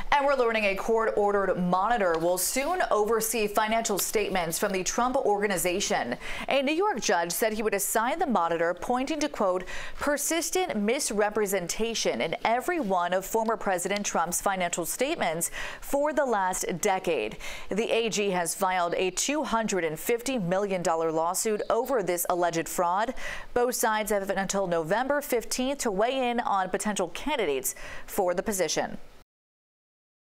And we're learning a court-ordered monitor will soon oversee financial statements from the Trump Organization. A New York judge said he would assign the monitor, pointing to, quote, persistent misrepresentation in every one of former President Trump's financial statements for the last decade. The AG has filed a $250 million lawsuit over this alleged fraud. Both sides have until November 15th to weigh in on potential candidates for the position.